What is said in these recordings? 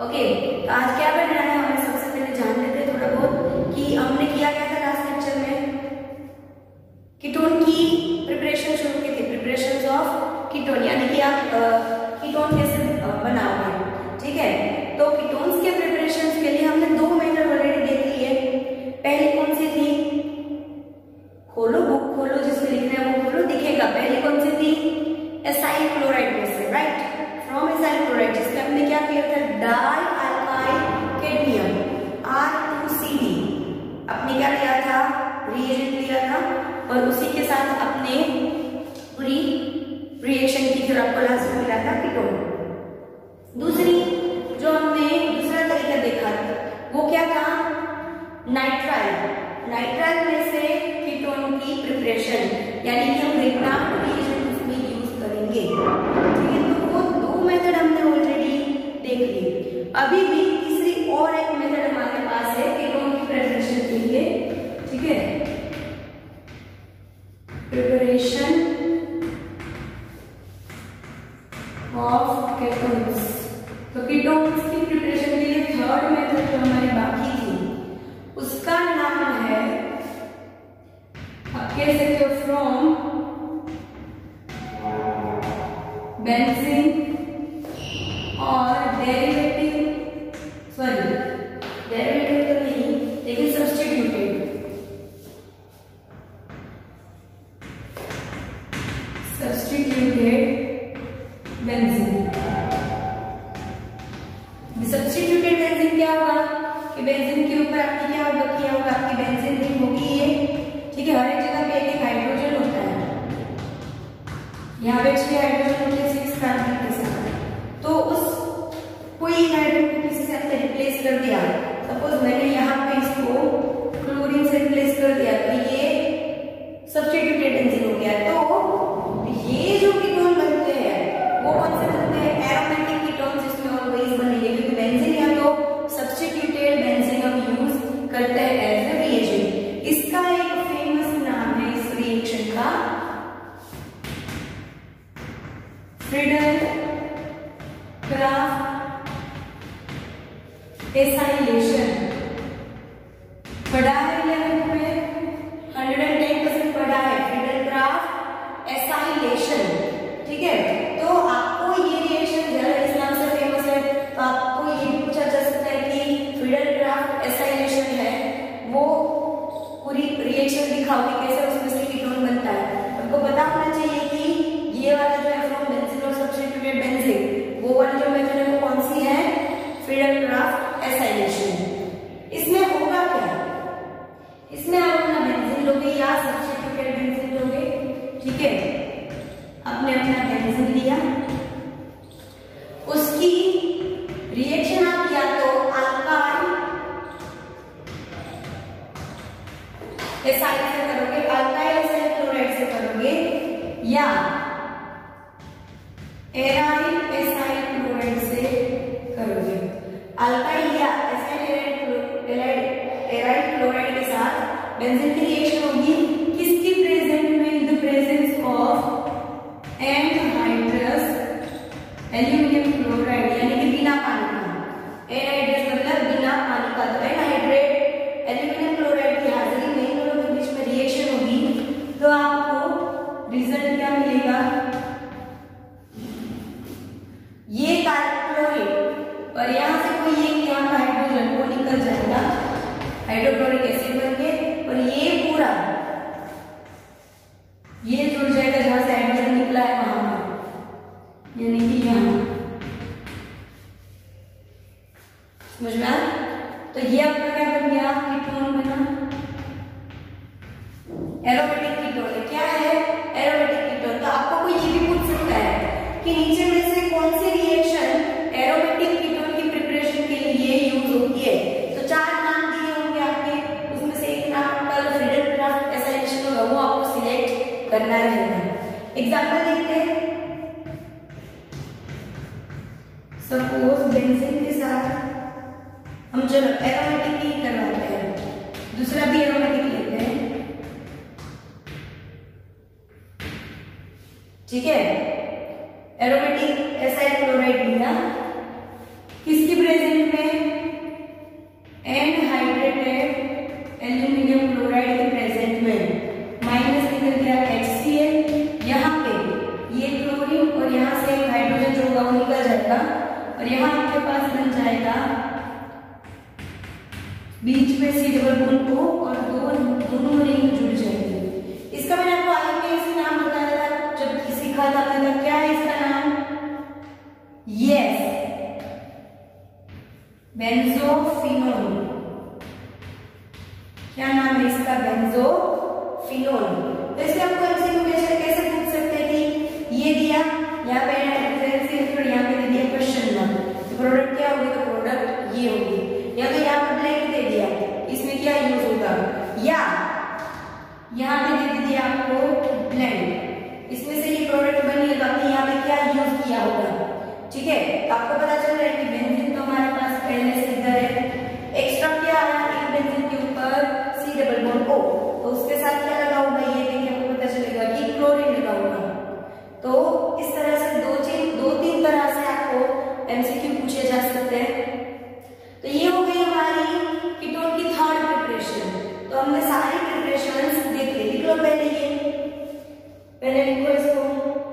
Okay, तो आज क्या पढ़ना है हमें, सबसे पहले जान लेते हैं थोड़ा बहुत कि हमने किया क्या था लास्ट लेक्चर में। कीटोन की प्रिपरेशन शुरू की थी, प्रिपरेशन ऑफ कीटोन, यानी कि आप कीटोन कैसे बनाओगे। ठीक है, तो कीटोन्स के प्रिपरेशन के लिए हमने दो मेथड ऑलरेडी देख लिए। पहली कौन सी थी, खोलो बुक खोलो, जिसमें लिखना है वो खोलो, दिखेगा। पहली कौन सी थी, एसाइल क्लोराइड में से, राइट, फ्रॉम एसाइल क्लोराइड, जिसमें हमने क्या किया था, डाई अल्काइल कैडमियम R2CD अपने क्या लिया था, रिएजेंट लिया था, और उसी के साथ अपने पूरी रिएक्शन की फिर आपको लास्ट में मिला था कीटोन। दूसरी जो हमने दूसरा तरीका देखा वो क्या था, नाइट्राइल। नाइट्राइल में से कीटोन की प्रिपरेशन, यानी कि हम रिग्नार्ड रिएजेंट उसमें यूज करेंगे। ठीक है, तो वो दो मेथड हमने ऑलरेडी देख ली। अभी भी तीसरी और एक मेथड हमारे पास है कीटोन की प्रिपरेशन के लिए। ठीक है, प्रिपरेशन ऑफ कीटोन्स। तो कीटोन्स की प्रिपरेशन के लिए थर्ड मेथड जो हमारी बाकी थी उसका नाम है, आप कह सकते हो, फ्रॉम बेंजीन और डेरिवेटिव, सॉरी डेरिवेटिव तो नहीं लेकिन सब्स्टिट्यूटेड, बेंजीन। सब्स्टिट्यूटेड बेंजीन क्या होगा कि बेंजीन के ऊपर आपने क्या होगा किया होगा, आपकी बेंजीन रिंग होगी ये। ठीक है, हर एक जगह पे एक हाइड्रोजन होता है, यहाँ पे 6 हाइड्रोजन होते हैं 6 कार्बन के साथ। तो उस कोई हाइड्रोजन को किसी से आपने रिप्लेस कर दिया, सपोज मैंने यहाँ पे इसको क्लोरीन से रिप्लेस कर दिया, तो ये सब्स्टिट्यूटेड बेंजीन हो गया। तो ये जो कीटोन बनते हैं वो कौन से बनते हैं, एरोमेटिक कीटोन, जिसमें ऑलवेज बनेंगे, क्योंकि बेंजीन या तो सब्स्टिट्यूटेड बेंजीन हम यूज करते हैं एज ए रिएजेंट। इसका एक फेमस नाम है इस रिएक्शन का, फ्रीडल-क्राफ्ट एसाइलेशन। पढ़ा है 11th में, 110% पढ़ा है फ्रीडल-क्राफ्ट एसाइलेशन। ठीक है, तो आपको ये रिएक्शन इस नाम से फेमस है, तो आपको ये भी पूछा जा सकता है कि फ्रीडल-क्राफ्ट एसाइलेशन है वो पूरी रिएक्शन दिखाओगे कैसे उसमें से कीटोन बनता है। आपको पता होना चाहिए कि ये वाला जो है फ्रॉम बेंजीन और सब्स्टिट्यूटेड बेंजीन, वो वाली जो मेथड है वो कौन सी है, फ्रीडल-क्राफ्ट एसाइलेशन। इसमें होगा क्या, इसमें आप अपना बेंजीन लोगे या सब्स्टिट्यूटेड बेंजीन लोगे। ठीक है, आपने अपना बेंजीन लिया, उसकी रिएक्शन आप या तो अल्काइल एसाइल से करोगे, अल्काइल एसाइल क्लोराइड से करोगे, या एराइल एसाइल क्लोराइड से करोगे। अल्काइल या एराइल क्लोराइड के साथ बेंजीन की रिएक्शन होगी, किसकी प्रेजेंट में, in the presence of anhydrous aluminium chloride, यानी कि बिना पानी का। एनहाइड्रस मतलब बिना पानी का, तो एनहाइड्रेट एल्यूमिनियम क्लोराइड की हाजिरी में इन दोनों के बीच में रिएक्शन होगी, तो आपको रिजल्ट क्या मिलेगा, ये क्लोरीन और यहाँ से कोई एक यहाँ का हाइड्रोजन वो निकल जाएगा, हाइड्रोक्लोरिक एसिड बन के, और ये पूरा ये जुड़ जाएगा जहां से हाइड्रोजन निकला है वहां पर, यानी कि यहाँ, समझ में आया। तो ये आपका क्या बन गया, कीटोन बना, एरोमेटिक कीटोन। क्या है एरोमेटिक कीटोन, तो आपको कोई ये भी पूछ सकता है कि नीचे में से कौन सी रिएक्शन एरोमेटिक कीटोन की प्रिपरेशन के लिए यूज होती है। तो 4 नाम दिए होंगे आपके, उसमें से एक नाम आपका फ्रीडल-क्राफ्ट एसाइलेशन होगा, वो आपको सिलेक्ट करना रहेगा। एग्जांपल देखते हैं, सपोज बेंजीन के साथ हम चलो एरोमेटिक ही करवाते हैं, दूसरा भी एरोमेटिक लेते हैं। ठीक है, एरोमेटिक एसाइल क्लोराइड लिया, किसकी प्रेजेंट अमोनियम क्लोराइड के प्रेजेंट में माइनस निकल गया HCl, यहाँ पे ये क्लोरीन और यहाँ से हाइड्रोजन जो होगा वो निकल जाएगा और यहाँ आपके पास बन जाएगा बीच में C डबल बॉन्ड O और दोनों रिंग जुड़ जाएंगे। इसका मैंने आपको आईयूपीएसी नाम बताया था जब सीखा था मैंने, क्या है इसका नाम? Yes, benzophenone. क्या नाम है इसका? बेंजोफिनोल। तो इससे आपको एमसीक्यू कैसे पूछ सकते हैं कि ये दिया, यहाँ पे यहाँ पे दे दिया क्वेश्चन मार्क, तो प्रोडक्ट क्या होगी? तो प्रोडक्ट ये होगी, या तो यहाँ पे ब्लैंक दे दिया इसमें क्या यूज होगा, या यहाँ पे दे दिया आपको ब्लेंड, इसमें से ये प्रोडक्ट बनी है तो आपने यहाँ पे क्या यूज किया होगा। ठीक है, आपको पता चल रहा है कि बेंजीन तो हमारे पास पहले से इधर है, एक्स्ट्रा क्या आया एक बेंजीन के ऊपर C डबल बॉन्ड O, तो उसके साथ क्या लगा होगा ये देखिए आपको पता चलेगा कि क्लोरीन लगा होगा। तो इस तरह से दो तीन तरह से आपको एमसीक्यू पूछे जा सकते हैं। तो ये हो गई हमारी कीटोन की थर्ड प्रिपरेशन। तो हमने सारी प्रिपरेशंस देख ली, लिख लो पहले ये, पहले लिखो इसको।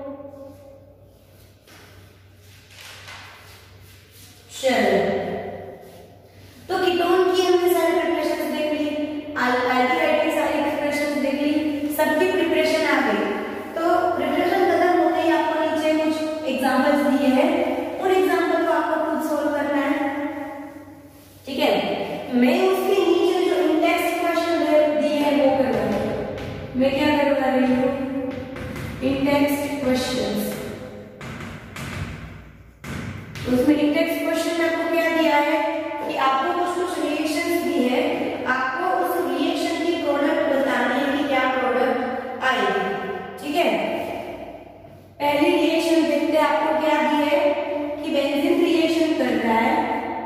चलो, तो कीटोन की हमने सारी प्रिपरेशंस देख ली, अल्काइल की सारी प्रिपरेशंस देख ली, सबकी प्रिपरेशन आ गई। तो प्रिपरेशन खत्म हो गई, आपको नीचे कुछ एग्जांपल्स दिए हैं, उन एग्जांपल को आपको खुद सोल्व करना है। ठीक है, मैं उसके नीचे जो इंडेक्स क्वेश्चन दिए हैं वो कर रहा हूं। मैं क्या कर रही हूँ? Index questions. उसमें इंडेक्स क्वेश्चन में आपको क्या दिया है कि आपको कुछ रिएक्शंस दी है, आपको उस रिएक्शन की प्रोडक्ट बतानी है कि क्या प्रोडक्ट आएगी। ठीक है, पहली रिएक्शन देखते हैं, आपको क्या दी है कि बेंजीन रिएक्शन कर रहा है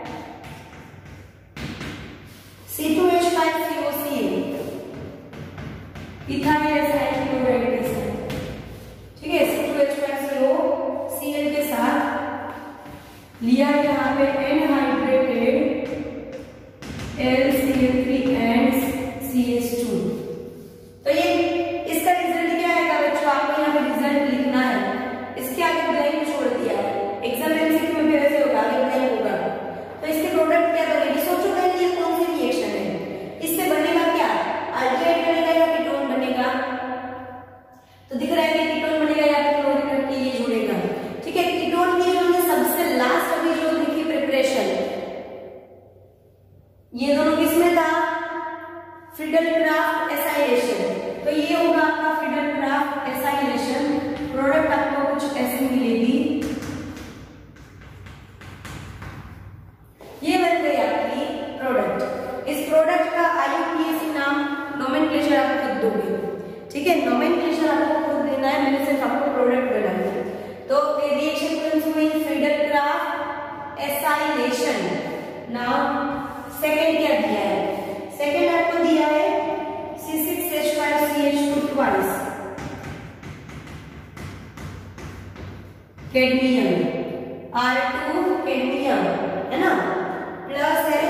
C2H5COCl इथाइल एसाइल क्लोराइड के साथ। ठीक है, C2H5COCl के साथ लिया यहाँ पे एनहाइड्रेटेड LCl3 एंड CH2। तो ये इसका रिजल्ट क्या आएगा बच्चों? आपको यहाँ पे रिजल्ट लिखना है, इसके आगे ब्लैंक छोड़ दिया है, एग्जाम एमसीक्यू में भी ऐसे होगा, आगे ब्लैंक होगा। तो इसके प्रोडक्ट क्या बनेगी? सोचो पहले ये कौन सी रिएक्शन है, इससे बनेगा क्या? अल्डिहाइड बनेगा या कीटोन बनेगा? तो दिख रहा है कि कीटोन बनेगा या फिर क्लोरीन रख के ये जुड़ेगा। ठीक है, कीटोन की जो हमने सबसे लास्ट अभी जो देखी प्रिपरेशन, ये दोनों किसमें था? Friedel Craft acylation. तो ये होगा आपका फ्रीडल-क्राफ्ट एसाइलेशन, प्रोडक्ट आपको कुछ ऐसी मिलेगी, ये बन गई आपकी प्रोडक्ट। इस प्रोडक्ट का आईयूपीएसी नाम नोमेनक्लेचर आप खुद दोगे। ठीक है, नोमेनक्लेचर आपको खुद देना है, मैंने सिर्फ आपको प्रोडक्ट बनाना है। तो रिएक्शन कौन हुई? Friedel-Crafts acylation. नाउ सेकंड क्या दिया है? सेकंड आपको दिया है C6H5CH2 twice cadmium, R2 cadmium है ना, प्लस है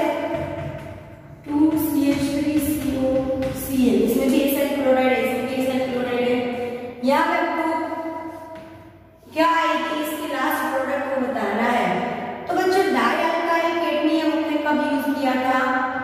2CH3COCl, इसमें भी एसाइल क्लोराइड है, इसमें भी एसाइल क्लोराइड है। यहाँ पे क्या आएगी? इसकी लास्ट प्रोडक्ट को बताना है। तो बच्चों डाइअल्काइल कैडमियम हमने कब यूज किया था?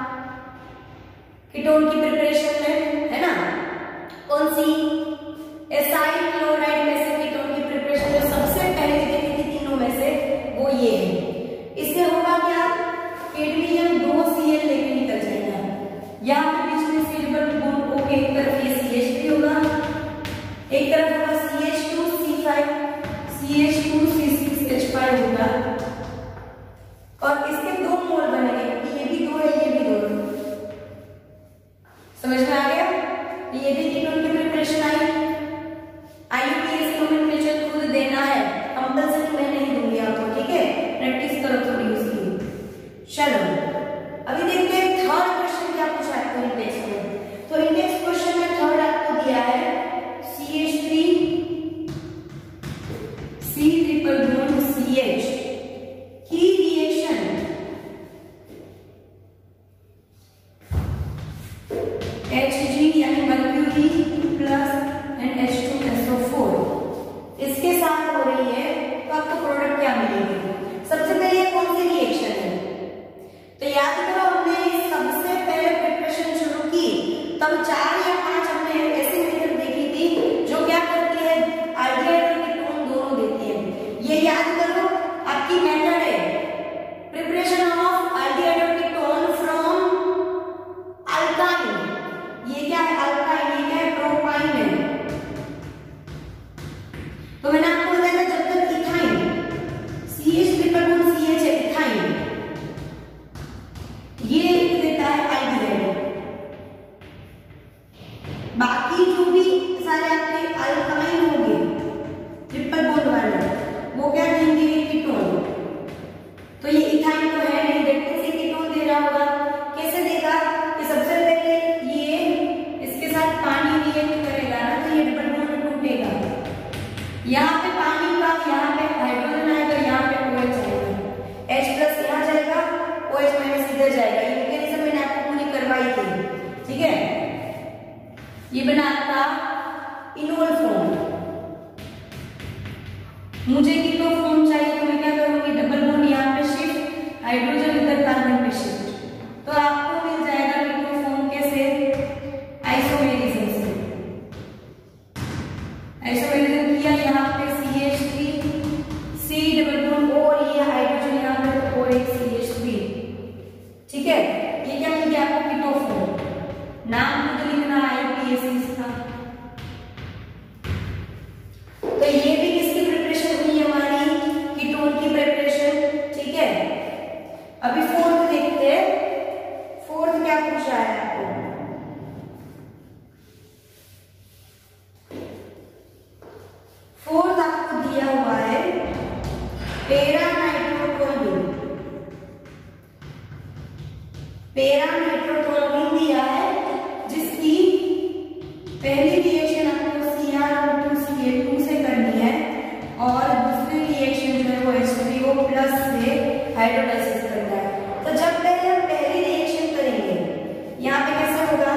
कीटोन की प्रिपरेशन में, है ना। कौन सी? एसाइल क्लोराइड में से कीटोन की प्रिपरेशन जो सबसे पहले देखी थी तीनों में से, वो ये है। इससे होगा क्या? कैडमियम 2Cl लेके निकल जाएगा, यहाँ पे बीच में C डबल बॉन्ड O के एक तरफ ये CH3 होगा, एक तरफ होगा CH2C5 CH2C6H5 होगा, और इसके दो मोल बनेंगे, ये भी दो है, ये भी दो है। समझ में आ गया? ये भी कीटोन की प्रिपरेशन आई। आईयूपीएसी नोमेनक्लेचर खुद देना है, कंपल्सरी मैं नहीं दूंगी आपको। ठीक है, प्रैक्टिस करो थोड़ी उसकी। चलो अभी देखते हैं थर्ड क्वेश्चन क्या पूछा है आपको इंडेक्स में। तो इंडेक्स क्वेश्चन में थर्ड आपको दिया है CH3 C triple bond CH की रिएक्शन मिथाइन तो है नहीं, दैट मींस ये कीटोन दे रहा होगा। कैसे देगा कि सबसे पहले ये इसके साथ पानी रिएक्ट करेगा ना, तो ये डबल बॉन्ड टूटेगा। यहाँ पे पानी का, यहाँ पे हाइड्रोजन आएगा, यहाँ पे OH आएगा, H+ यहाँ जाएगा, OH- इधर जाएगा। ये मैकेनिज्म मैंने आपको पूरी करवाई थी, ठीक है। ये बना आपका इनोल फॉर्म। मुझे कीटो फॉर्म चाहिए तो मैं क्या करूंगी, डबल बॉन्ड यहाँ पे शिफ्ट, हाइड्रोजन इधर कार्बन पे शिफ्ट, तो आपको मिल जाएगा कीटो फॉर्म कैसे, आइसोमेरिज्म से। आइसोमेरिज्म किया, यहाँ पे CH3 C double bond O और ये हाइड्रोजन यहाँ पे तो OH CH3, ठीक है। ये क्या मिल गया आपको, कीटो फॉर्म। नाम मुझे लिखना है IUPAC इसका। तो ये भी किसकी प्रिपरेशन हुई हमारी, कीटोन की प्रिपरेशन, ठीक है। अभी फोर्थ देखते हैं, फोर्थ क्या पूछा है आपको। फोर्थ आपको दिया हुआ है पैरानाइट्रोटोल्यूइन। पैरानाइट्रोटोल्यूइन दिया है, जिसकी पहली रिएक्शन आपको CrO2 से करनी है और दूसरी रिएक्शन जो है वो H3O+ से हाइड्रोलाइसिस करना है। तो जब पहले हम पहली रिएक्शन करेंगे, यहाँ पे कैसे होगा,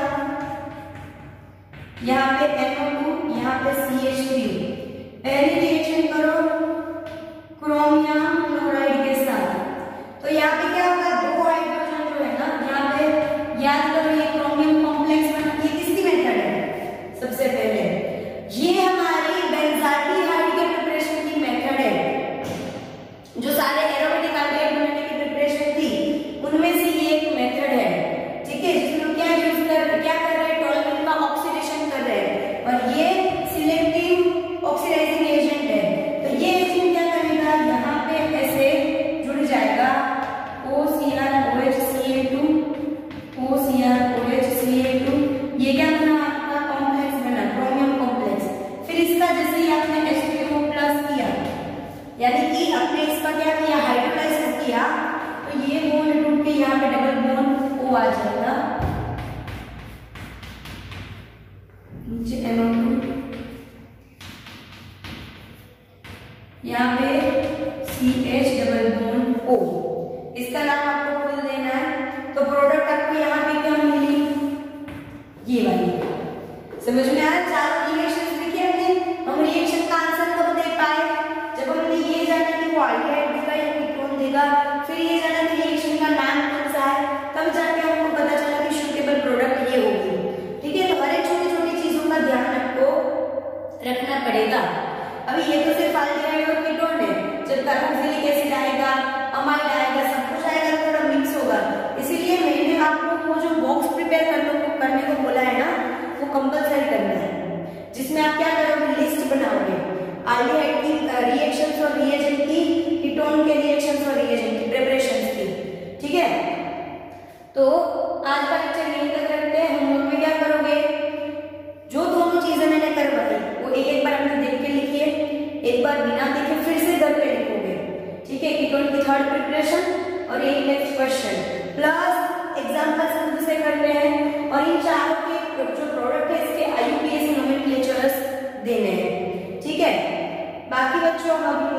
यहाँ पे NO2, यहाँ पे CH3। पहली रिएक्शन करो क्रोमियम क्लोराइड के साथ, तो यहाँ पे क्या होगा, दो हाइड्रोजन जो है ना, यहाँ पे याद करो ये क्रोमियम कॉम्प्लेक्स बना, ये किसकी मेथड है, सबसे पहले ये हमारी बेंजाल्डिहाइड के प्रिपरेशन की मेथड है। जो सारे एरोमेटिक एल्डिहाइड बनाने की प्रिपरेशन थी उनमें से ये एक मेथड है, ठीक है, जिसमें क्या यूज क्या कर रहे हैं, टोल्यूइन का ऑक्सीडेशन कर रहे हैं, और ये सिलेक्टिव ऑक्सीडाइजिंग एजेंट है। तो ये एजेंट क्या करेगा, यहाँ पे ऐसे जुड़ जाएगा OCrOH Ca2, OCrOH Ca2, ये क्या बना आपका कॉम्प्लेक्स बना, क्रोमियम कॉम्प्लेक्स। फिर इसका जैसे ही आपने H3O+ किया, यानी कि आपने इसका क्या किया, हाइड्रोलाइसिस किया, तो ये बॉन्ड टूट के यहाँ पे डबल बॉन्ड O आ जाएगा, नीचे NO2, यहाँ पे CH डबल बॉन्ड O, इसका नाम आपको खुद देना है। तो प्रोडक्ट आपको यहाँ पे क्या मिली, ये वाली। समझ में आया, चारों रिएक्शन लिखे हमने। हम रिएक्शन का आंसर कब दे पाए, जब हमने ये जाना कि वो अल्डिहाइड देगा या कीटोन देगा, फिर ये जाना कि रिएक्शन का नाम कौन सा है, तब जाके हमको पता चला कि सूटेबल प्रोडक्ट ये होगी, ठीक है। तो हर एक छोटी छोटी चीजों का ध्यान आपको रखना पड़ेगा। अभी ये तो सिर्फ अल्डिहाइड और कीटोन है, जब कार्बोक्सिलिक एसिड आएगा, अमाइड आएगा, सब कुछ आएगा, थोड़ा मिक्स होगा। इसीलिए मैंने आपको वो जो बॉक्स प्रिपेयर करने को बोला है ना, वो कंपलसरी करना है, जिसमें आप क्या करोगे, लिस्ट बनाओगे अल्डिहाइड की रिएक्शंस और रिएजेंट की, कीटोन के रिएक्शंस और रिएजेंट की प्रिपरेशंस की, ठीक है। तो आज का लेक्चर यहीं तक रखते हैं। होमवर्क में क्या करोगे, जो दोनों चीजें मैंने करवाई वो एक बार हमने देख के लिखिए, एक बार बिना देखे फिर से घर पे लिखोगे, ठीक है। कीटोन की थर्ड प्रिपरेशन और एक नेक्स्ट क्वेश्चन प्लस एग्जांपल्स खुद से करने हैं, और इन चारों के जो प्रोडक्ट है इसके IUPAC नोमेनक्लेचर्स देने हैं, ठीक है। बाकी बच्चों हम